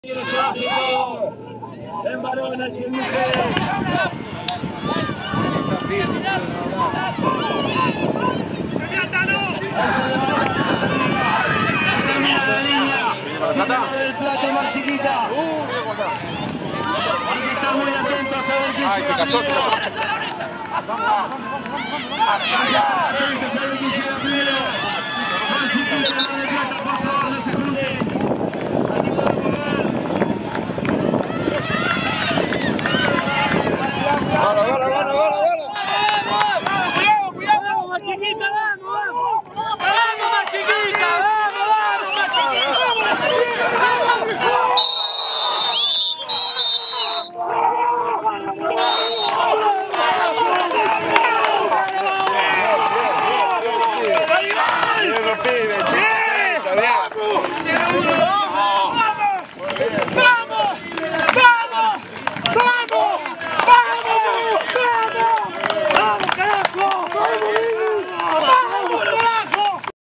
En varones y en mujeres. Se termina la línea. Del Plata más Chiquita. Hay que estar muy atentos a ver quién se cayó. Atentos a ver quién llega primero. Más Chiquita, la de Plata, por favor, no se junten.